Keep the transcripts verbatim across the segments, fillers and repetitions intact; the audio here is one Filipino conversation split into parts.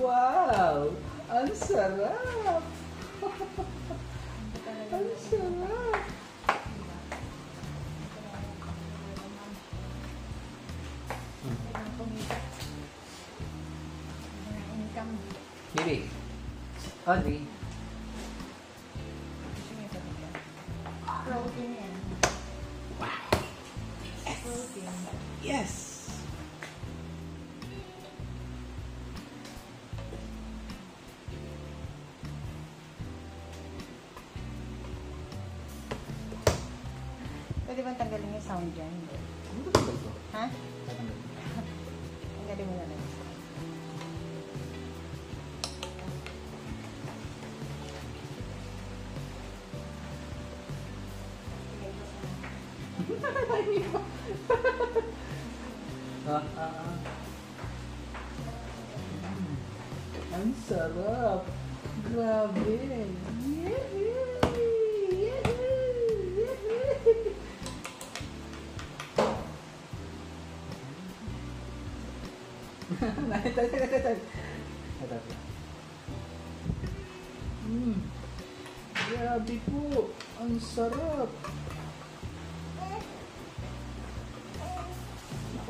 Wow! Ang sarap! Ang sarap! Baby, Audrey. Protein yan. Wow! Yes! Protein. Yes! Pwede bang tanggalin yung sound dyan? Hindi. Ano ba tanggal ko? Ha? Tatanggal ko. Tanggalin mo na lang. Ah, ah, ah. Mm. Ang sarap. Grabe. Yehey! Yehey! Yehey! Tayo, tayo, tayo, tayo. Tayo, tayo. Mm. Grabe po. Ang sarap. Ako.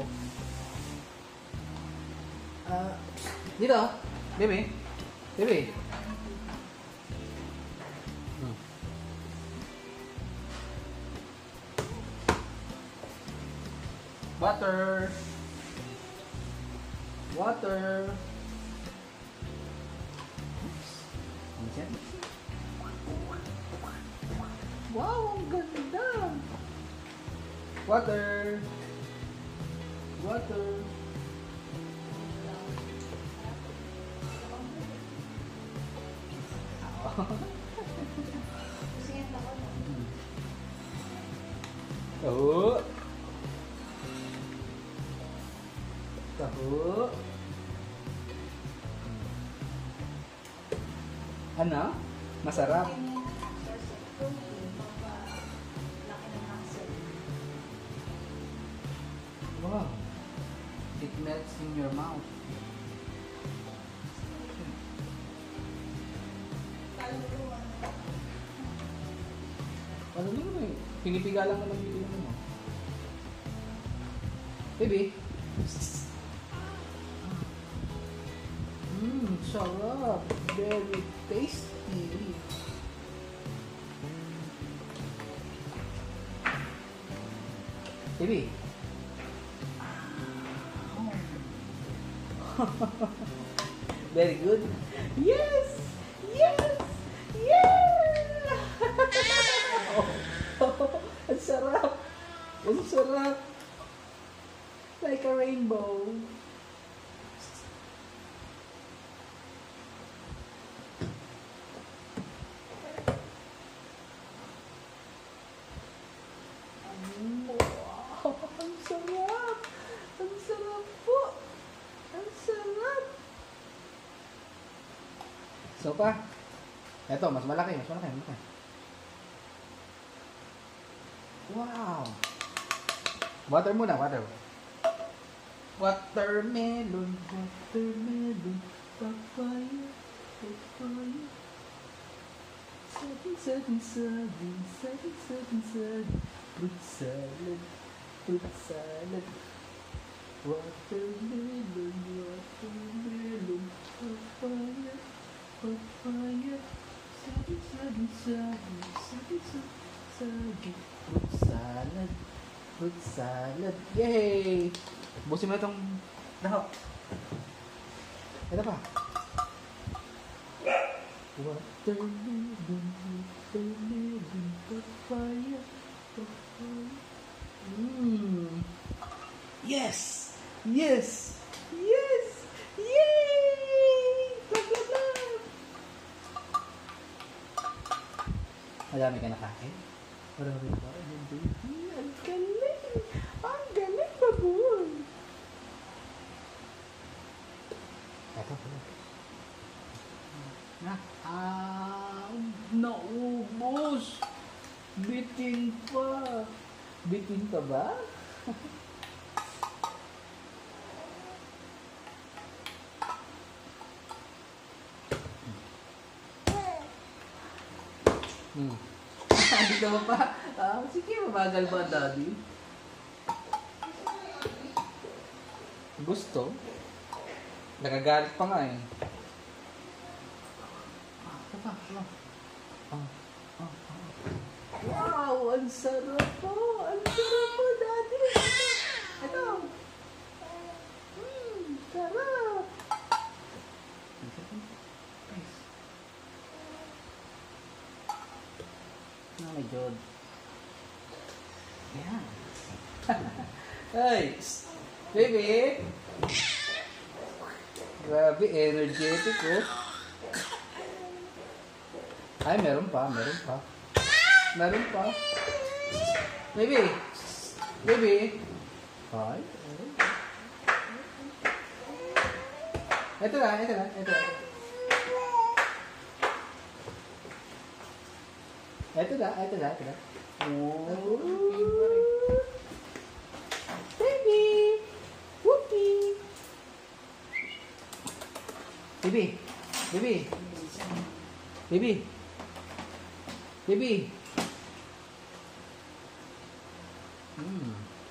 Ah, dito. Baby. Baby. Hmm. Water. Water. Oops. Ano siya? Wow, ang ganda. Water. Water. Taho. Taho. Ano? Masarap. Wow. It melts in your mouth. Ano yun eh? Pinipiga lang naman yung mo. Baby. Mmm, sarap. Very tasty. Baby. Very good. Yes! Yes! Yeah! Oh, ang sarap! Ang sarap! Like a rainbow. Wow! Ang sarap! Ang sarap po! Ang sarap! So pa? Eto, mas malaki, mas malaki, mas malaki. Wow! Water muna, water. Watermelon, watermelon, papaya, papaya. Saging, saging, saging, saging, saging, saging. Fruit salad, fruit salad. Watermelon, watermelon, papaya, papaya. Saging, saging, saging, saging, saging, saging. Fruit salad, fruit salad. Yay! Busin mo itong Taho. Ito pa. Watermelon, watermelon, papaya, papaya. Mmm. Yes! Yes! Yes! Yay! Blah, blah, blah! Madami ka nakain? Marami pa. Ang galing! Ang galing, baboy! Ito po. Na, ah, naubos! Bitin pa! Bitin pa ba? Hmm. Hindi naman pa. Ah, sige, mabagal ba, daddy? Gusto? Nagagalit pa nga eh. Ah, ito pa, ito pa. Ah, ah, ah. Wow, ang sarap po. Ang sarap po, daddy. Ito. Hmm, sarap. Oh my God. Yeah. Hey, baby. Grabe, energetic oh. Ay, meron pa, meron pa. Meron pa. Baby. Baby. Ay. Ito na, ito na, ito na. Ito na, ito na, ito na. Oh. Baby. Whoopee. Baby. Baby. Baby. Baby. Hmm.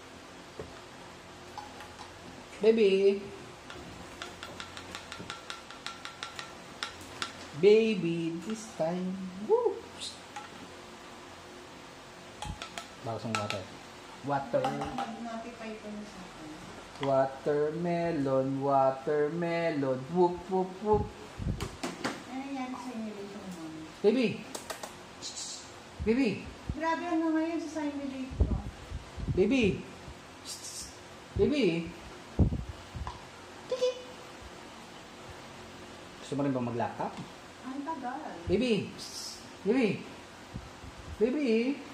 Baby. Baby, this time. Woo! Bawas ng water. Water. Watermelon, watermelon. Whoop, whoop, whoop. Ano yan sa simulation mo? Baby. Baby. Grabe ano ngayon sa simulation mo. Baby. Baby. Gusto mo rin ba mag-laptop? Ang tagal. Baby. Baby. Baby.